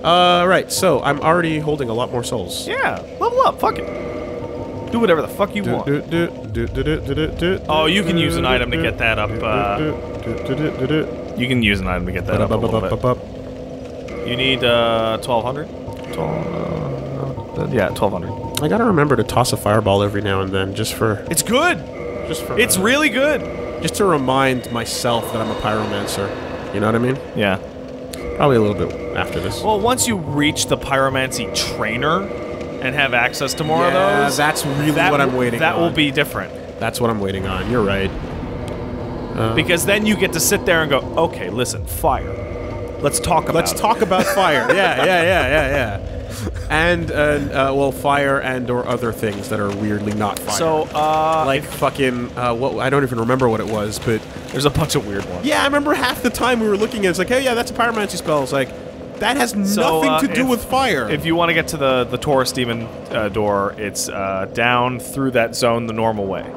Right, so I'm already holding a lot more souls. Yeah, level up, fuck it. Do whatever the fuck you want. Oh, you can use an item to get that up, you can use an item to get that up a little bit. You need, 1200? Yeah, 1200. I gotta remember to toss a fireball every now and then, just for... It's good! It's really good! Just to remind myself that I'm a pyromancer. You know what I mean? Yeah. Probably a little bit after this. Well, once you reach the pyromancy trainer and have access to more of those... that's really what I'm waiting on. That will be different. That's what I'm waiting on. You're right. Because then you get to sit there and go, okay, listen, fire. Let's talk about fire. Yeah. And, well, fire and or other things that are weirdly not fire. So, like fucking, what, I don't even remember what it was, but... There's a bunch of weird ones. Yeah, I remember half the time we were looking at it, it's like, hey, yeah, that's a pyromancy spell. It's like, that has nothing to do with fire. If you want to get to the Taurus Demon door, it's down through that zone the normal way.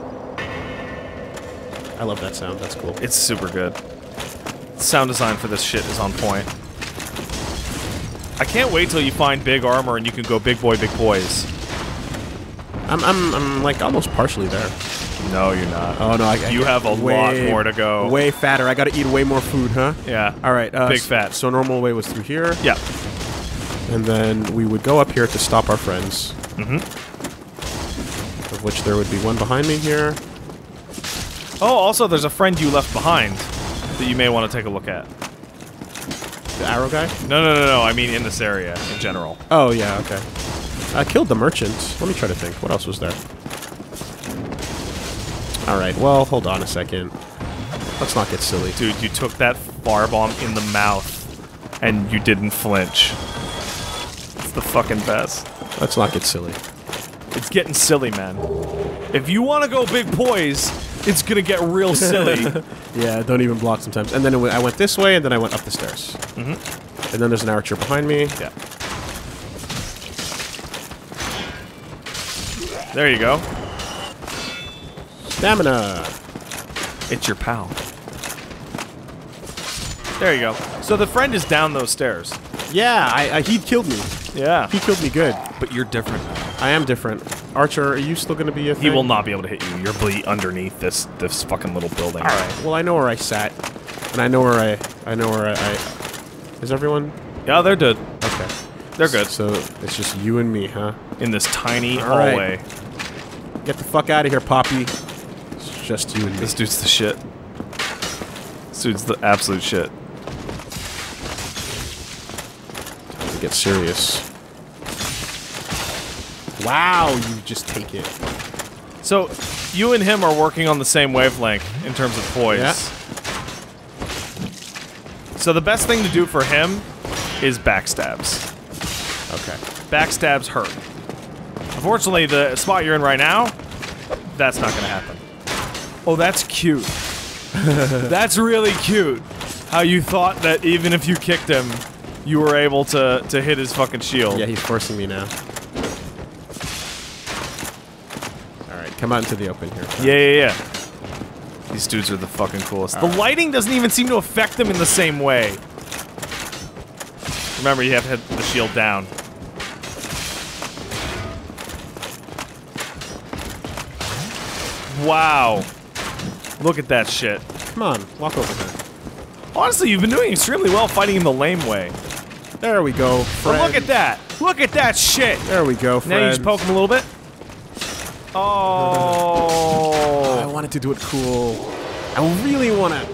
I love that sound, that's cool. It's super good. Sound design for this shit is on point. I can't wait till you find big armor and you can go big boy, big boys. I'm like almost partially there. No, you're not. Oh no, you have a lot more to go. Way fatter. I gotta eat way more food, huh? Yeah. Alright, big fat. So normal way was through here. Yeah. And then we would go up here to stop our friends. Mm-hmm. Of which there would be one behind me here. Oh, also there's a friend you left behind that you may want to take a look at. The arrow guy? No, I mean in this area, in general. Oh, yeah, okay. I killed the merchant. Let me try to think. What else was there? Alright, well, hold on a second. Let's not get silly. Dude, you took that firebomb in the mouth, and you didn't flinch. It's the fucking best. Let's not get silly. It's getting silly, man. If you want to go big poise, it's gonna get real silly. Yeah, don't even block sometimes. And then I went this way, and then I went up the stairs. Mm-hmm. And then there's an archer behind me. Yeah. There you go. Stamina! It's your pal. There you go. So the friend is down those stairs. Yeah, he killed me. Yeah. He killed me good. But you're different. I am different. Archer, are you still gonna be a thing? He will not be able to hit you. You're underneath this fucking little building. Alright, well I know where I sat. And I know where I Is everyone? Yeah, they're good. Okay. They're good. So, it's just you and me, huh? In this tiny All right. hallway. Get the fuck out of here, Poppy. It's just you and me. This dude's the shit. This dude's the absolute shit. Time to get serious. Wow, you just take it. So, you and him are working on the same wavelength in terms of poise. Yeah. So the best thing to do for him is backstabs. Okay. Backstabs hurt. Unfortunately, the spot you're in right now, that's not gonna happen. Oh, that's cute. That's really cute. How you thought that even if you kicked him, you were able to hit his fucking shield. Yeah, he's forcing me now. Alright, come out into the open here. Yeah. These dudes are the fucking coolest. The lighting doesn't even seem to affect them in the same way. Remember, you have to hit the shield down. Wow. Look at that shit. Come on, walk over here. Honestly, you've been doing extremely well fighting him the lame way. There we go, But friend. look at that. Look at that shit. There we go, friend. Now you just poke him a little bit. Oh. I wanted to do it cool. I really want to.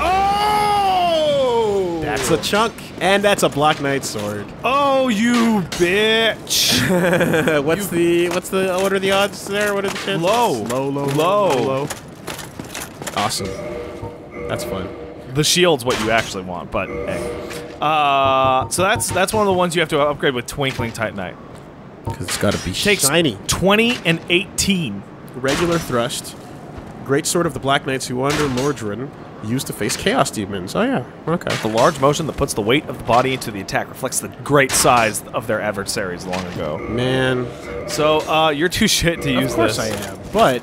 Oh! That's a chunk, and that's a Black Knight sword. Oh, you bitch! What are the odds there? What are the chances? Low. Low. Awesome. That's fun. The shield's what you actually want, but hey. So that's one of the ones you have to upgrade with Twinkling Titanite. Because it's got to be Takes shiny. 20 and 18. Regular thrust. Great sword of the Black Knights who under Lordran used to face Chaos Demons. Oh yeah, okay. The large motion that puts the weight of the body into the attack reflects the great size of their adversaries long ago. Man. So, you're too shit to use this. Of course I am, but...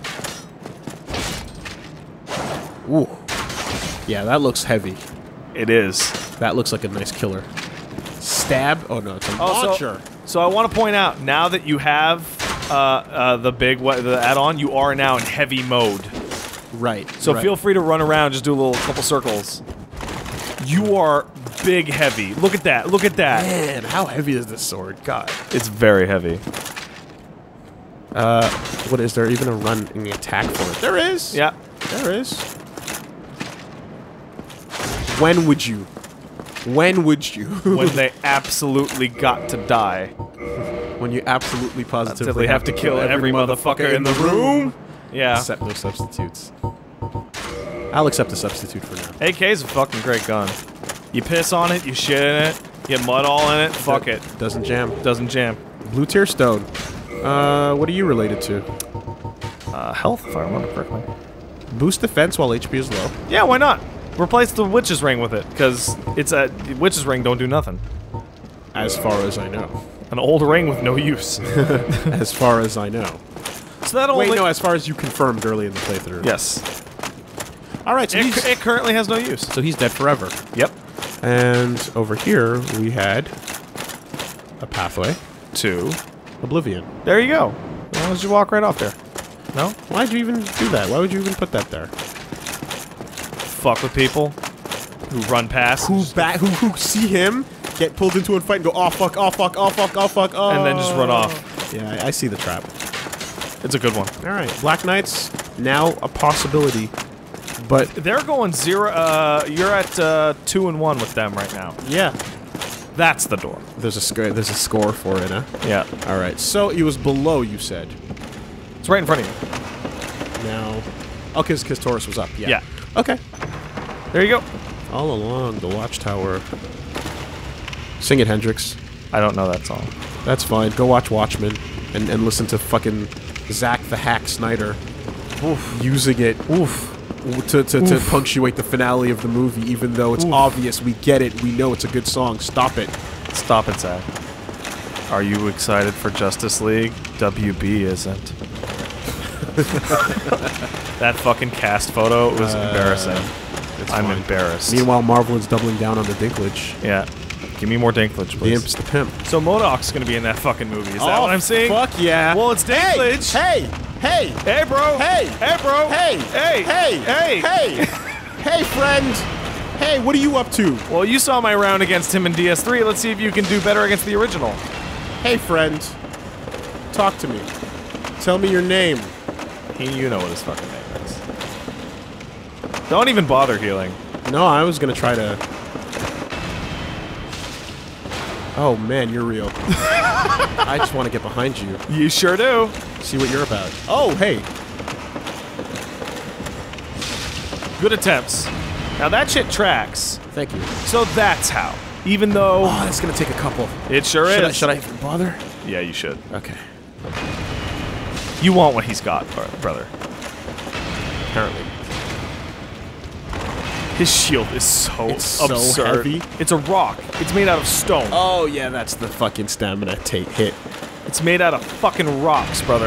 Ooh. Yeah, that looks heavy. It is. That looks like a nice killer. Stab? Oh no, it's a Oh, launcher. So I want to point out, now that you have the add-on, you are now in heavy mode. Right. So feel free to run around, just do a little couple circles. You are big heavy. Look at that. Look at that. Man, how heavy is this sword? God. It's very heavy. What is there even a running attack for it? There is. Yeah. There is. When would you? When would you? When they absolutely got to die. When you absolutely positively Have to kill every motherfucker in the room. Yeah. Accept no substitutes. I'll accept a substitute for now. AK's a fucking great gun. You piss on it, you shit in it, you get mud all in it, fuck it. Doesn't jam. Doesn't jam. Blue tier stone. What are you related to? Health, if I remember correctly. Boost defense while HP is low. Yeah, why not? Replace the witch's ring with it, because it's a witch's ring don't do nothing. As far as I know. An old ring with no use. As far as I know. So that only... Wait, no, as far as you confirmed early in the playthrough. Yes. Alright, so It currently has no use. so he's dead forever. Yep. And over here, we had a pathway. Two. Oblivion. There you go. Why don't you walk right off there? No? Why'd you even do that? Why would you even put that there? Fuck with people who run past. Who see him, get pulled into a fight and go, oh fuck, oh fuck, oh fuck, oh fuck, oh. And then just run off. Yeah, I see the trap. It's a good one. Alright, Black Knights, now a possibility. But, They're going 0, you're at 2 and 1 with them right now. yeah. That's the door. There's a score for it, huh? Yeah. Alright, so it was below, you said. It's right in front of you. Now... Oh, because Taurus was up, yeah. Yeah. Okay. There you go. All along the watchtower. Sing it, Hendrix. I don't know that song. That's fine. Go watch Watchmen and listen to fucking Zack the Hack Snyder using it to punctuate the finale of the movie, even though it's obvious. We get it. We know it's a good song. Stop it. Stop it, Zach. Are you excited for Justice League? WB isn't. That fucking cast photo was embarrassing. I'm embarrassed. Meanwhile, Marvel is doubling down on the Dinklage. Yeah. Give me more Dinklage, The please. Imp's the Pimp. So MODOK's gonna be in that fucking movie. Is that what I'm seeing? Fuck yeah. Well, it's Dinklage. Hey! Hey! Hey, bro. Hey! Hey, bro. Hey! Hey. Hey! Hey. Hey! Hey, friend! Hey, what are you up to? Well, you saw my round against him in DS3. Let's see if you can do better against the original. Hey, friend. Talk to me. Tell me your name. You know what his fucking name is. Don't even bother healing. No, I was gonna try to... Oh, man, you're real. I just want to get behind you. You sure do. See what you're about. Oh, hey. Good attempts. Now that shit tracks. Thank you. So that's how. Even though Oh, that's gonna take a couple. it sure is. Should I even bother? Yeah, you should. Okay. You want what he's got, brother. Apparently. His shield is so It's so absurd. heavy. It's a rock. It's made out of stone. Oh, yeah, that's the fucking stamina hit. It's made out of fucking rocks, brother.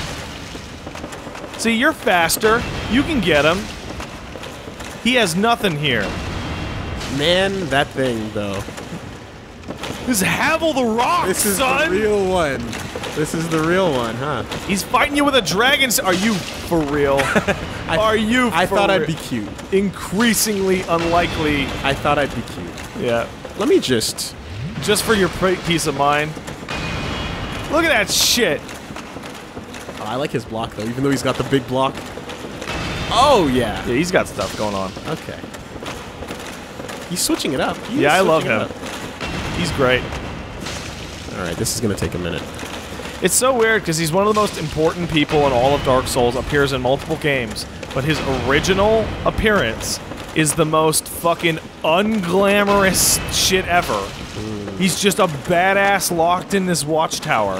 See, you're faster. You can get him. He has nothing here. Man, that thing, though. This is Havel the Rock, This is son! the real one. This is the real one, huh? He's fighting you with a dragon. Are you for real? Are you for I thought I'd real? be cute. Increasingly unlikely. I thought I'd be cute. Yeah. Let me just... Just for your peace of mind. Look at that shit. Oh, I like his block, though, even though he's got the big block. Oh, yeah. Yeah, he's got stuff going on. Okay. He's switching it up. Yeah, I love him. He's great. Alright, this is gonna take a minute. It's so weird because he's one of the most important people in all of Dark Souls, appears in multiple games, but his original appearance is the most fucking unglamorous shit ever. He's just a badass locked in this watchtower.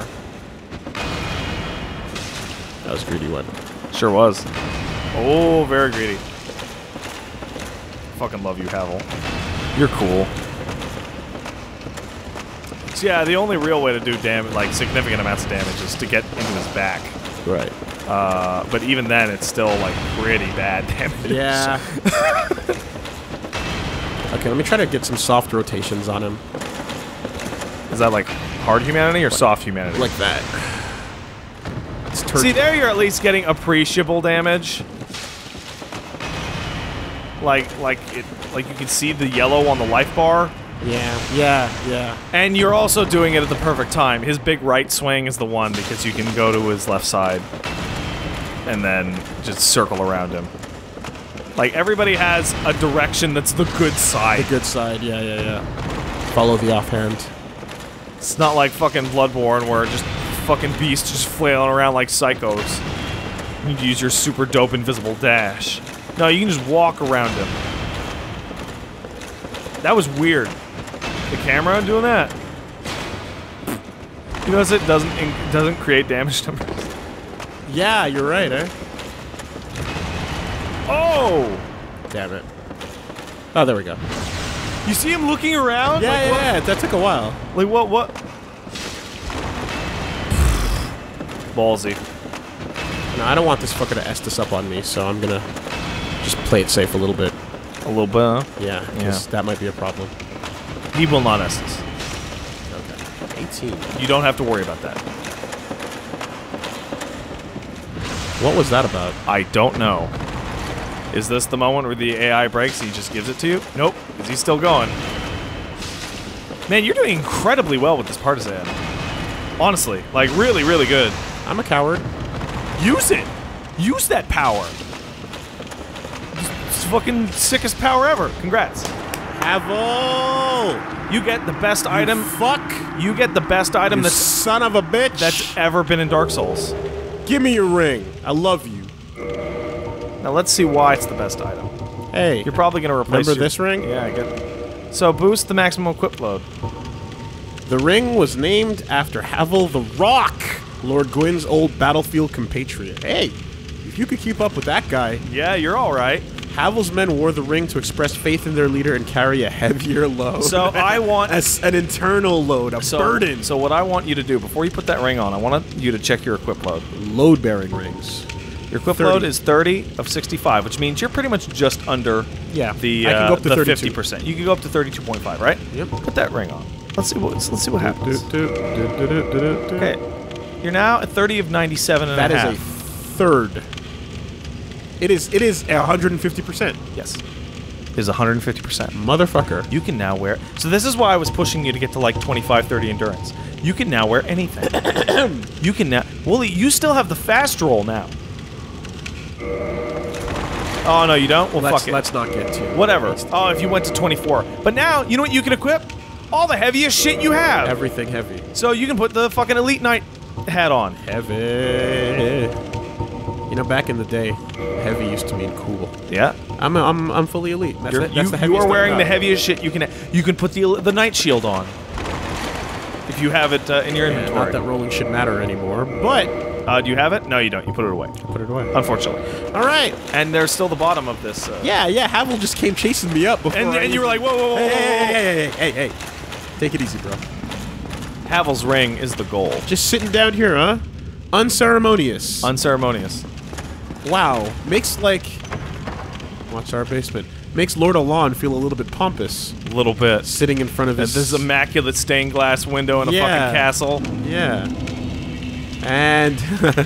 That was a greedy one. Sure was. Oh, very greedy. Fucking love you, Havel. You're cool. So yeah, the only real way to do damage, like significant amounts of damage, is to get into his back. Right. But even then, it's still like pretty bad damage. Yeah. Okay, let me try to get some soft rotations on him. Is that like hard humanity or soft humanity? Like that. See, there you're at least getting appreciable damage. Like you can see the yellow on the life bar. Yeah. And you're also doing it at the perfect time. His big right swing is the one because you can go to his left side and then just circle around him. Like, everybody has a direction that's the good side. The good side, yeah. Follow the offhand. It's not like fucking Bloodborne where just fucking beasts just flailing around like psychos. You need to use your super dope invisible dash. No, you can just walk around him. That was weird. The camera doing that. You notice it doesn't create damage numbers. Yeah, you're right, eh? Oh! Damn it. Oh, there we go. You see him looking around? Yeah, like, yeah, that took a while. Like, what? Ballsy. No, I don't want this fucker to Estus up on me, so I'm gonna just play it safe a little bit. A little bit, huh? Yeah, because that might be a problem. He will not Estus. Okay. 18. You don't have to worry about that. What was that about? I don't know. Is this the moment where the AI breaks and he just gives it to you? Nope. Is he still going? Man, you're doing incredibly well with this partisan. Honestly. Like, really, really good. I'm a coward. Use it! Use that power! It's fucking sickest power ever. Congrats. Havel! You get the best item. Fuck! You get the best item that's son of a bitch! that's ever been in Dark Souls. Give me your ring. I love you. Now let's see why it's the best item. Hey. You're probably gonna replace Remember this ring? Yeah, I get it. So boost the maximum equip load. The ring was named after Havel the Rock, Lord Gwyn's old battlefield compatriot. Hey, if you could keep up with that guy. Yeah, you're alright. Havel's men wore the ring to express faith in their leader and carry a heavier load. So I want an internal load, a burden. So what I want you to do before you put that ring on, I want you to check your equip load. Load-bearing rings. Your equip load is 30 of 65, which means you're pretty much just under the I can go up to the 32. 50%. You can go up to 32.5, right? Yep. Put that ring on. Let's see what happens. Okay. You're now at 30 of 97 and that a half. is a third. It is 150%. Yes. It is 150%. Motherfucker. You can now wear... So this is why I was pushing you to get to like 25, 30 endurance. You can now wear anything. You can now... Wooly, you still have the fast roll now. Oh, no, you don't? Well, fuck it. Let's not get to... Whatever. Oh, if you went to 24. But now, you know what you can equip? All the heaviest shit you have. Everything heavy. So you can put the fucking Elite Knight hat on. Heavy. You know, back in the day, heavy used to mean cool. Yeah. I'm fully elite. That's the heaviest you are wearing I've the got. heaviest shit you can. You can put the Knight Shield on. If you have it in your inventory. Not that rolling should matter anymore, but... do you have it? No, you don't. You put it away. Put it away. Unfortunately. All right. And there's still the bottom of this. Yeah, Havel just came chasing me up before And you were like, whoa. Hey. Take it easy, bro. Havel's ring is the goal. Just sitting down here, huh? Unceremonious. Unceremonious. Wow. Makes, like... Watch our basement. Makes Lord Alon feel a little bit pompous. A little bit. Sitting in front of his... This immaculate stained glass window in a fucking castle. Yeah. And...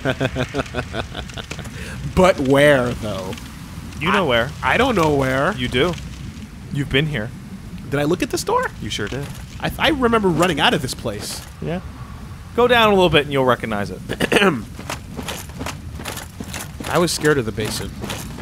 But where, though? You know where. I don't know where. You do. You've been here. Did I look at this door? You sure did. I remember running out of this place. Yeah. Go down a little bit and you'll recognize it. I was scared of the basin.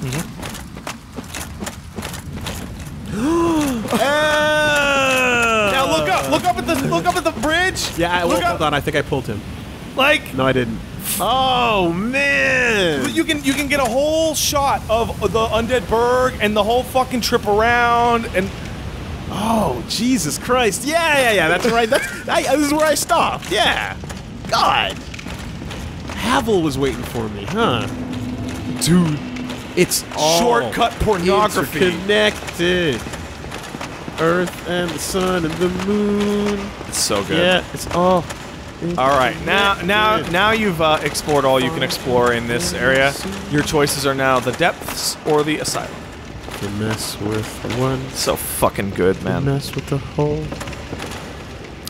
Now look up at the bridge. Yeah, hold on. I think I pulled him. Like, No, I didn't. Oh man! you can get a whole shot of the Undead Berg and the whole fucking trip around and Oh Jesus Christ! Yeah. That's right. This is where I stopped. Yeah. God. Havel was waiting for me, huh? Dude, it's all shortcut pornography. Connected. Earth and the sun and the moon. It's so good. Yeah, it's all. All right, now you've explored all you can explore in this area. Your choices are now the depths or the asylum. You mess with one, So fucking good, man. mess with the whole.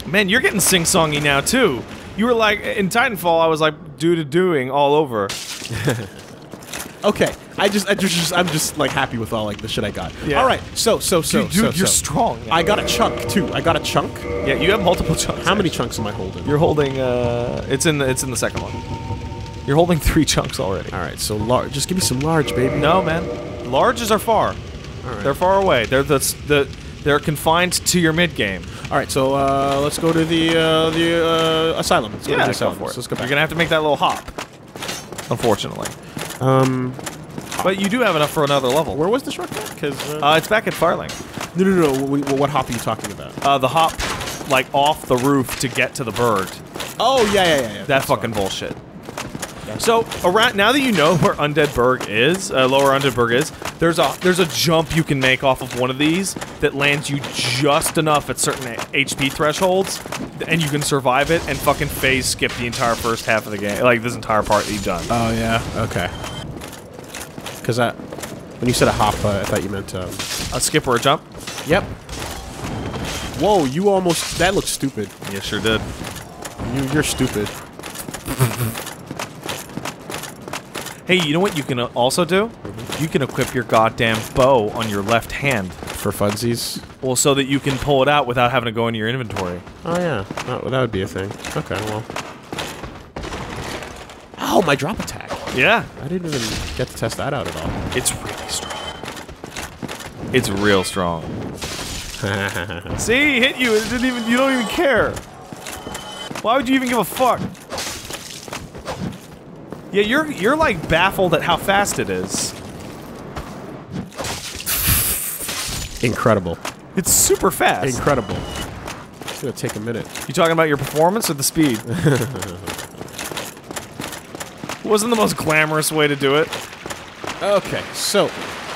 Man, you're getting sing-songy now, too. You were like, in Titanfall, I was like, doing all over. Okay, I'm just like happy with all like the shit I got. Yeah. All right, so Dude, you're strong. I got a chunk too. I got a chunk. Yeah, you have multiple chunks. How many chunks am I holding? You're holding. It's in the second one. You're holding 3 chunks already. All right, so large. Just give me some large, baby. No, man. Larges are far. All right. They're far away. They're confined to your mid game. All right, so let's go to the asylum. Let's go to the Go asylum. for it. So let's go back. You're gonna have to make that little hop. Unfortunately. But you do have enough for another level. Where was the shortcut? Because It's back at Firelink. no. What hop are you talking about? The hop, like off the roof to get to the bird. Oh yeah. That fucking bullshit. So around now that you know where Undead Berg is, Lower Undead Berg is, there's a jump you can make off of one of these that lands you just enough at certain HP thresholds, and you can survive it and fucking phase skip the entire first half of the game, like this entire part that you've done. Oh yeah. Okay. Because when you said a hop, I thought you meant A skip or a jump? Yep. Whoa, you almost. That looks stupid. Yeah, sure did. You're stupid. Hey, you know what you can also do? You can equip your goddamn bow on your left hand. For funsies. Well, so that you can pull it out without having to go into your inventory. Oh yeah, that would be a thing. Okay, well. Oh, my drop attack. Yeah. I didn't even get to test that out at all. It's really strong. It's real strong. See, he hit you. It didn't even. You don't even care. Why would you even give a fuck? Yeah, you're like baffled at how fast it is. Incredible. It's super fast. Incredible. It's gonna take a minute. You talking about your performance or the speed? Wasn't the most glamorous way to do it. Okay, so,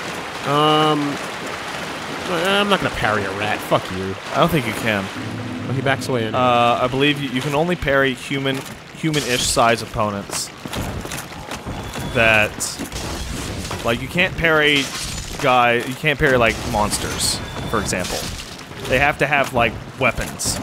I'm not gonna parry a rat. Fuck you. I don't think you can. Oh, he backs away. I believe you can only parry human-ish size opponents. That, like, you can't parry you can't parry like monsters, for example. They have to have like weapons.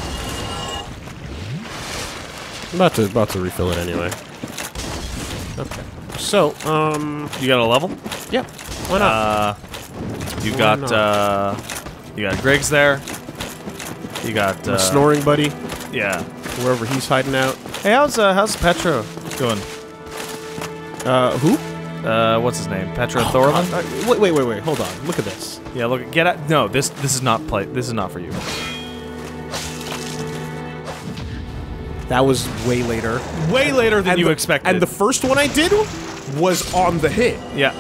I'm about to refill it anyway. Okay. So, You got a level? yeah. Why not? You got Griggs there. You got My snoring buddy, yeah. wherever he's hiding out. Hey, how's Petra doing? Who? What's his name? Petra Thorland? Wait. Hold on. Look at this. Yeah, look. Get out. No, this is not This is not for you. That was way later. Way later than you expected. And the first one I did was on the hit. Yeah.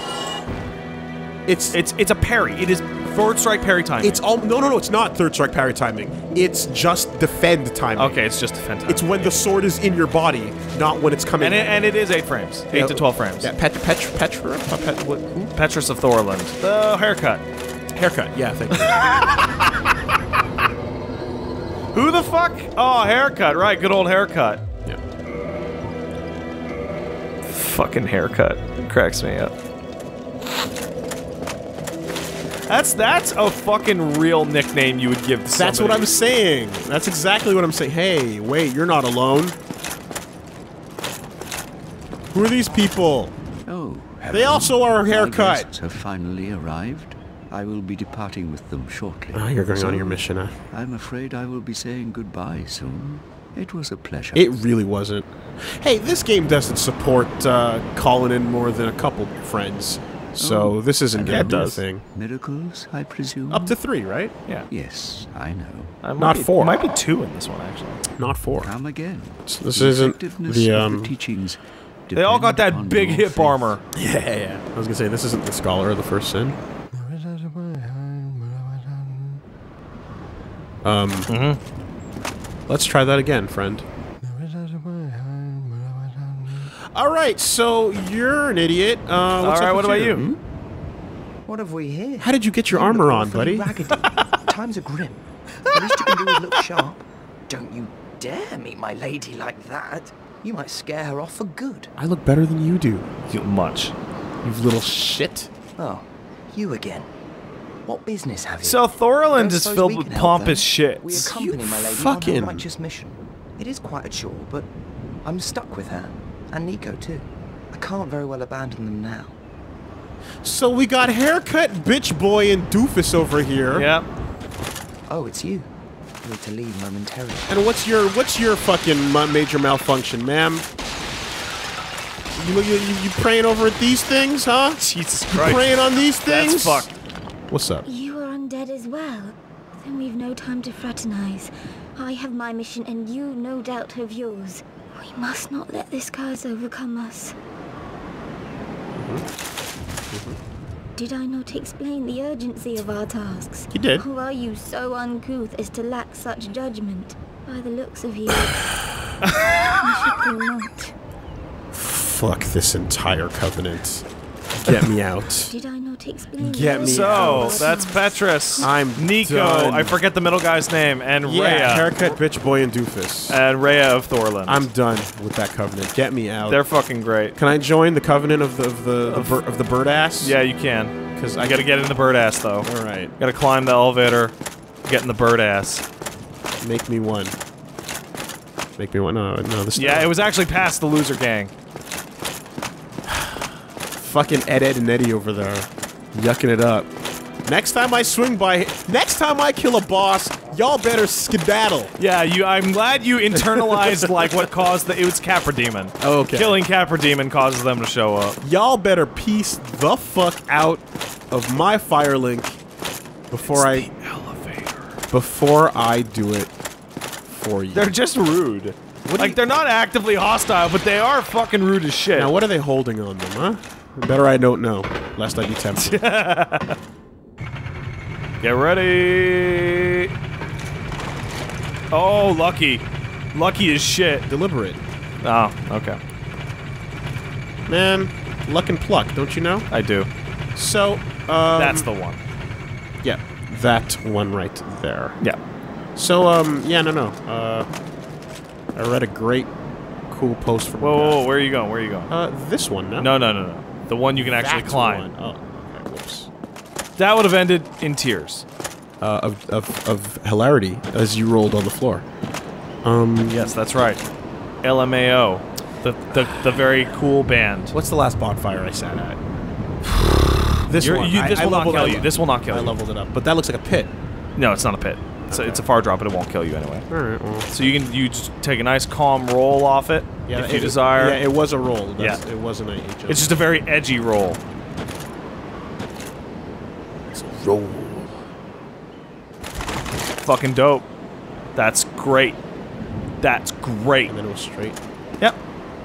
It's a parry. It is third strike parry timing. It's all no. It's not third strike parry timing. It's just defend timing. Okay, it's just defend timing. It's when the sword is in your body, not when it's coming. And it is 8 frames, 8 to 12 frames. Yeah, Petra. Who? Petrus of Thorland. The haircut. Haircut. Yeah, thank you. Who the fuck? Oh, haircut. Right, good old haircut. Yeah. Fucking haircut. It cracks me up. That's a fucking real nickname you would give to somebody. That's what I'm saying. That's exactly what I'm saying. Hey, wait, you're not alone. Who are these people? Oh, They also are my haircut. guests have finally arrived. I will be departing with them shortly. Oh, you're going So, on your mission, huh? I'm afraid I will be saying goodbye soon. It was a pleasure. It really wasn't. Hey, this game doesn't support calling in more than a couple friends. So this isn't going to be a thing. Miracles, I presume? Up to 3, right? Yeah. Yes, I know. Not 4. It might be 2 in this one, actually. Not 4. Come again. This isn't Effectiveness the, of the teachings They all got depend that upon big your hip faith. armor. Yeah. I was going to say, this isn't the Scholar of the First Sin. Let's try that again, friend. All right, so you're an idiot. What's All up right, with what about you? What have we here? How did you get your armor on, Awfully buddy? raggedy. Times are grim. The least you can do is look sharp. Don't you dare meet my lady like that. You might scare her off for good. I look better than you do. You much. You little shit. Oh, you again. What business have you? So Thorland is Don't filled suppose we with can help pompous then? shit. We accompany my lady on fucking- her righteous mission. It is quite a chore, but I'm stuck with her. And Nico, too. I can't very well abandon them now. So we got haircut bitch boy and doofus over here. Yep. Oh, it's you. You need to leave momentarily. And what's your fucking major malfunction, ma'am? You praying over at these things, huh? Jesus You Christ. praying on these things? That's fucked. What's up? You are undead as well. Then we've no time to fraternize. I have my mission and you no doubt have yours. We must not let this curse overcome us. Did I not explain the urgency of our tasks? You did. Or are you so uncouth as to lack such judgment? By the looks of you, I should think not. Fuck this entire covenant. Get me out. Did I not explain? Get me the So, out. that's Petrus. I'm Nico. done. I forget the middle guy's name. And Yeah, Rhea. haircut bitch boy and doofus. And Rhea of Thorland. I'm done with that covenant. Get me out. They're fucking great. Can I join the covenant of the bird ass? Yeah, you can. because I gotta get in the bird ass though. All right, Gotta climb the elevator, get in the bird ass. make me one. Make me one. No, this. Yeah, it was actually past the loser gang. Fucking Ed and Eddie over there, yucking it up. Next time I swing by, next time I kill a boss, y'all better skedaddle. Yeah, I'm glad you internalized like what caused it was Capra Demon. Okay. Killing Capra Demon causes them to show up. Y'all better piece the fuck out of my Firelink before I do it for you. They're just rude. Like they're not actively hostile, but they are fucking rude as shit. Now what are they holding on them, huh? Better I don't know, lest I be tempted. Get ready. Oh, Lucky. Lucky as shit. Deliberate. Oh, okay. Man, luck and pluck, don't you know? I do. So, That's the one. yeah, that one right there. Yeah. So, yeah, no. I read a great, cool post from Whoa, where are you going? Where are you going? this one, no? No. The one you can actually That climb. one. Oh, okay, whoops. That would have ended in tears. Of hilarity as you rolled on the floor. Yes, that's right. LMAO. The very cool band. What's the last bonfire I sat at? This You're- one. this will not leveled kill it you. up. This will not kill I you. leveled it up, but that looks like a pit. No, it's not a pit. It's a far drop, but it won't kill you anyway. All right, well. So you just take a nice calm roll off it if you desire. Yeah, it was a roll. Yeah. It wasn't a jump. It's just a very edgy roll. It's a roll. Fucking dope. That's great. That's great. And then it was straight. Yep.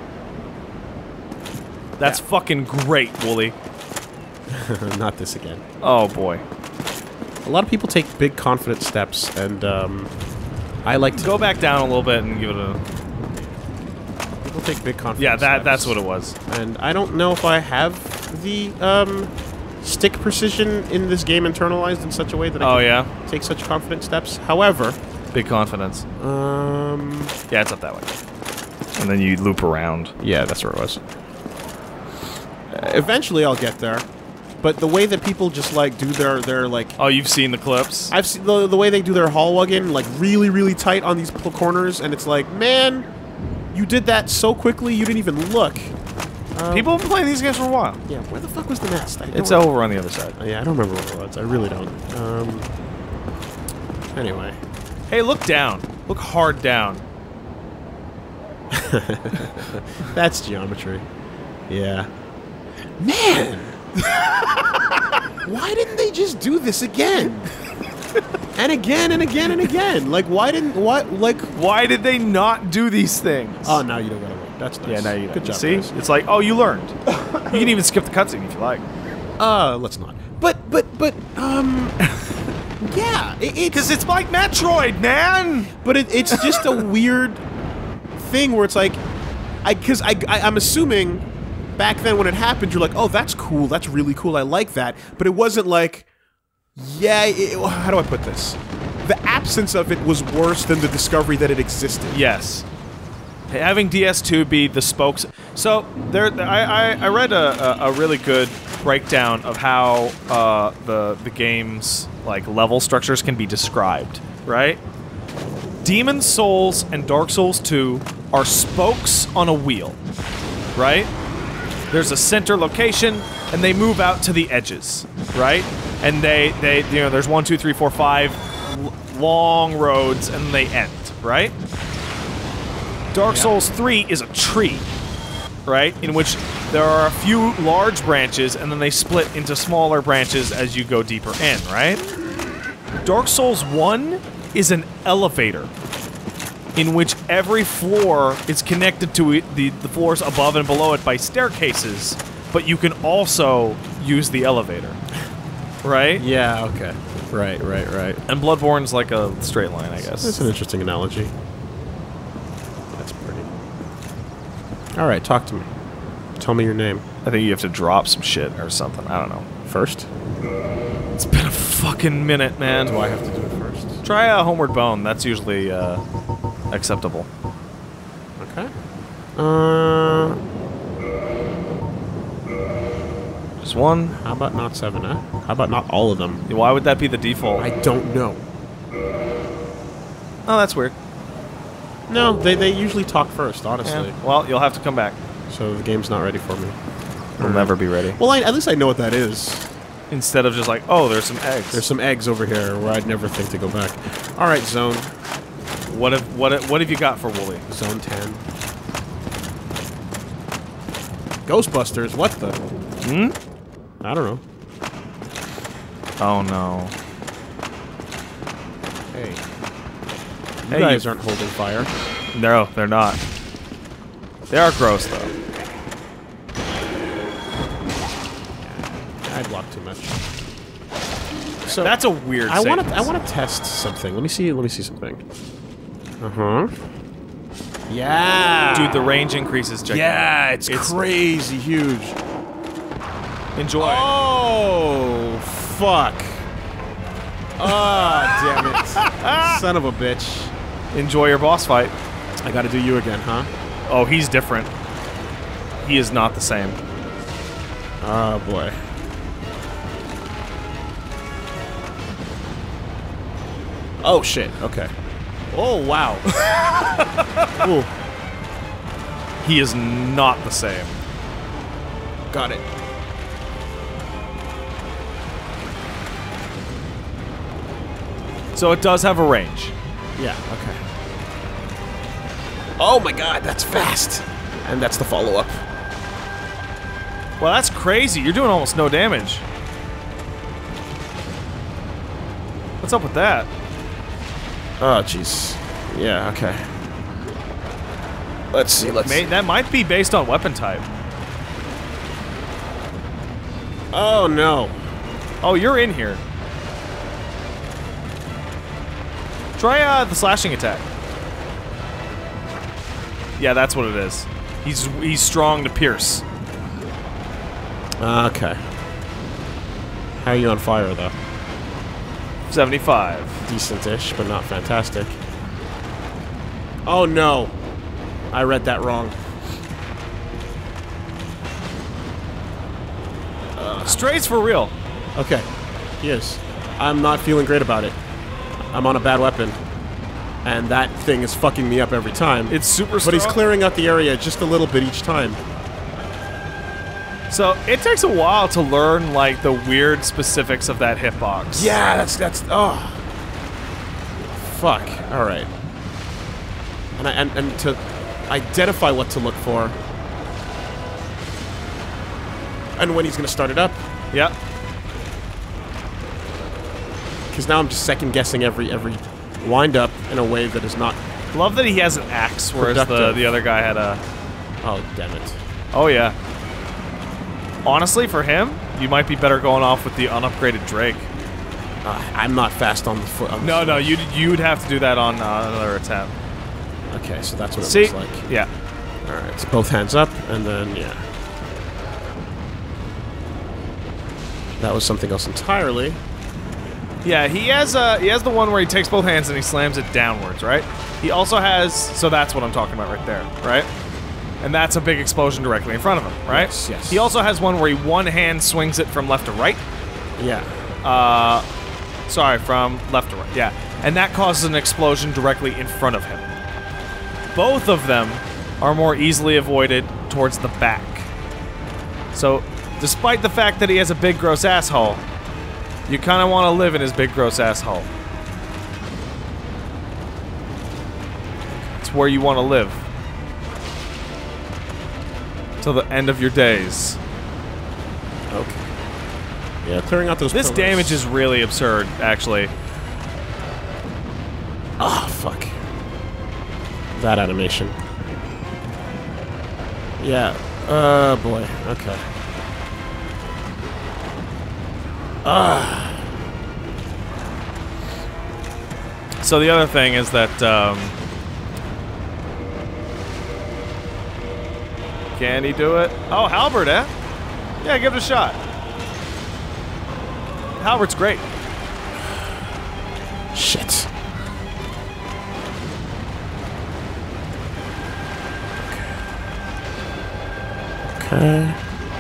That's fucking great, Wooly. Not this again. Oh boy. A lot of people take big, confident steps, and I like to Go back down a little bit and give it a... People take big, confident Yeah, steps. that's what it was. And I don't know if I have the stick precision in this game internalized in such a way that I can take such confident steps. However, Big confidence. Yeah, it's up that way. And then you loop around. yeah, that's where it was. Eventually, I'll get there. But the way that people just like do their like, Oh, you've seen the clips? I've seen the way they do their hallwagging, like really, really tight on these corners, and it's like, man, you did that so quickly, you didn't even look. People have been playing these games for a while. Yeah, where the fuck was the nest? It's over on the other side. Yeah, I don't remember what it was. I really don't. Anyway. Hey, look down. Look hard down. That's geometry. Yeah. Man! Why didn't they just do this again? And again and again and again. Like, why didn't... What? Like... Why did they not do these things? Oh, now you don't gotta wait. That's nice. Yeah, now you don't. Good job, See? guys. It's like, oh, you learned. You can even skip the cutscene if you like. Let's not. But, yeah, Because it's like Metroid, man! but it's just a weird thing where it's like, I'm assuming back then when it happened, you're like, oh, that's cool, that's really cool, I like that. But it wasn't like, yeah, how do I put this? The absence of it was worse than the discovery that it existed. Yes. Having DS2 be the spokes... So, I read a really good breakdown of how the game's like level structures can be described, right? Demon's Souls and Dark Souls 2 are spokes on a wheel, right? There's a center location, and they move out to the edges, right? And they you know, there's 1, 2, 3, 4, 5 long roads, and they end, right? Dark Souls 3 is a tree, right? In which there are a few large branches, and then they split into smaller branches as you go deeper in, right? Dark Souls 1 is an elevator in which every floor is connected to the floors above and below it by staircases, but you can also use the elevator, right? Yeah, okay. Right. And Bloodborne's like a straight line, I guess. That's an interesting analogy. That's pretty. Alright, talk to me. Tell me your name. I think you have to drop some shit or something. I don't know. First? It's been a fucking minute, man. Do I have to do it first? Try a Homeward Bone. That's usually acceptable. Okay. Just one. How about not 7, huh? How about not all of them? Why would that be the default? I don't know. Oh, that's weird. No, they usually talk first, honestly. Yeah. Well, you'll have to come back. So the game's not ready for me. It'll never be ready. Well, at least I know what that is. Instead of just like, oh, there's some eggs. There's some eggs over here where I'd never think to go back. All right, Zone. What have you got for Wooly? Zone 10. Ghostbusters, what the? I don't know. Oh no. Hey. You Hey, guys aren't holding fire. No, they're not. They are gross though. I blocked too much. So That's a weird. I want sentence. to test something. Let me see something. Yeah. Dude, the range increases. Yeah, it's crazy huge. Enjoy. Oh, fuck. Ah, damn it. Son of a bitch. Enjoy your boss fight. I gotta do you again, huh? Oh, he's different. He is not the same. Oh, boy. Oh, shit. Okay. Oh, wow. Ooh. He is not the same. Got it. So it does have a range. Yeah, okay. Oh my god, that's fast. And that's the follow-up. Well, that's crazy. You're doing almost no damage. What's up with that? Oh, jeez. Yeah, okay. Let's see, That might be based on weapon type. Oh, no. Oh, you're in here. Try the slashing attack. Yeah, that's what it is. He's strong to pierce. Okay. How are you on fire, though? 75. Decent-ish, but not fantastic. Oh, no. I read that wrong. Stray's for real. Okay. He is. I'm not feeling great about it. I'm on a bad weapon. And that thing is fucking me up every time. It's super But strong. he's clearing out the area just a little bit each time. So it takes a while to learn like the weird specifics of that hitbox. Yeah, that's oh. Fuck. All right. And to identify what to look for. And when he's going to start it up. Yep. Because now I'm just second guessing every wind up in a way that is not. Love that he has an axe, whereas Productive. the other guy had a. Oh, damn it. Oh yeah. Honestly, for him, you might be better going off with the unupgraded Drake. I'm not fast on the foot. No, you'd have to do that on another attempt. Okay, so that's what it See? looks like. Yeah. All right, so both hands up, and then yeah. That was something else entirely. Yeah, he has the one where he takes both hands and he slams it downwards, right? He also has, so that's what I'm talking about right there, right? And that's a big explosion directly in front of him, right? Yes. He also has one where he one hand swings it from left to right. Yeah. Sorry, from left to right. Yeah. And that causes an explosion directly in front of him. Both of them are more easily avoided towards the back. So, despite the fact that he has a big gross asshole, you kind of want to live in his big gross asshole. It's where you want to live. Till the end of your days. Okay. Yeah, clearing out those This pillars. damage is really absurd, actually. Ah, fuck. That animation. Yeah. Boy. Okay. So the other thing is that, can he do it? Oh, Halberd, eh? Yeah, give it a shot. Halberd's great. Shit. Okay.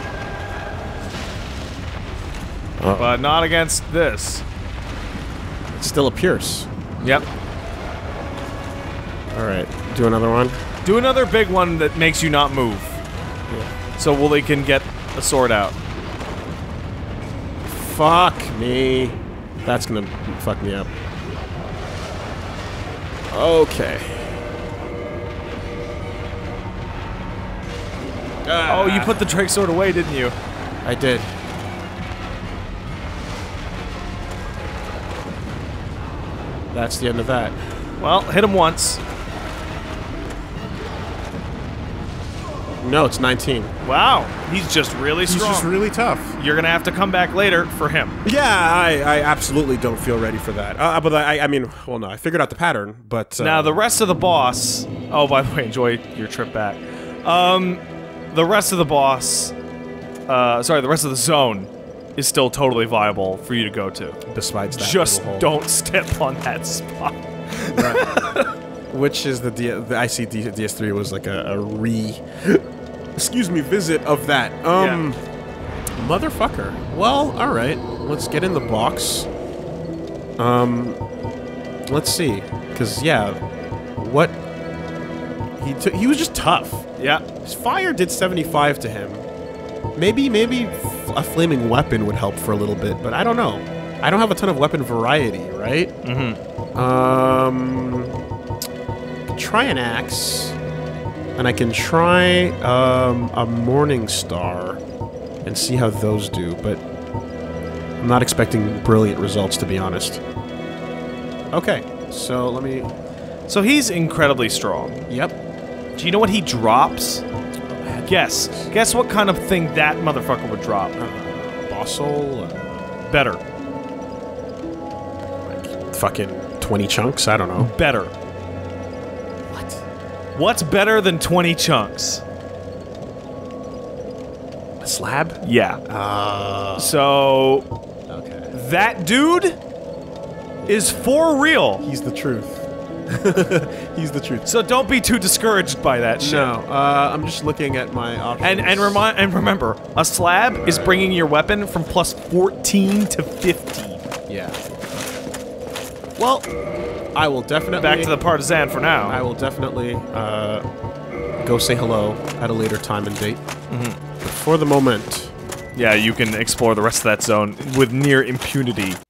But not against this. It's still a Pierce. Yep. Alright. Do another one. Do another big one that makes you not move. Yeah. So Wooly can get a sword out. Fuck me. That's gonna fuck me up. Okay. Oh, you put the Drake sword away, didn't you? I did. That's the end of that. Well, hit him once. No, it's 19. Wow, he's just really He's strong. just really tough. You're gonna have to come back later for him. Yeah, I absolutely don't feel ready for that. But I mean, well, no, I figured out the pattern, but... Now, the rest of the boss... Oh, by the way, enjoy your trip back. The rest of the boss... sorry, the rest of the zone is still totally viable for you to go to. Besides that Just little hole. don't step on that spot. Which is the IC DS3 was like a excuse me, visit of that. Yeah. Motherfucker. Well, alright. Let's get in the box. Let's see. Because, yeah, what... He was just tough. Yeah. His fire did 75 to him. Maybe a flaming weapon would help for a little bit, but I don't know. I don't have a ton of weapon variety, right? Mm-hmm. Try an axe, and I can try a Morning Star and see how those do, but I'm not expecting brilliant results, to be honest. Okay, so let me... So he's incredibly strong. Yep. Do you know what he drops? Guess. Guess what kind of thing that motherfucker would drop. Bossel? Better. Like, fucking 20 chunks? I don't know. Better. What? What's better than 20 chunks? A slab? Yeah. So... Okay. That dude is for real. He's the truth. He's the truth. So don't be too discouraged by that shit. No, I'm just looking at my options. And remember, a slab is bringing your weapon from plus 14 to 50. Yeah. Well, I will definitely... Back to the partisan for now. I will definitely go say hello at a later time and date. But for the moment... Yeah, you can explore the rest of that zone with near impunity.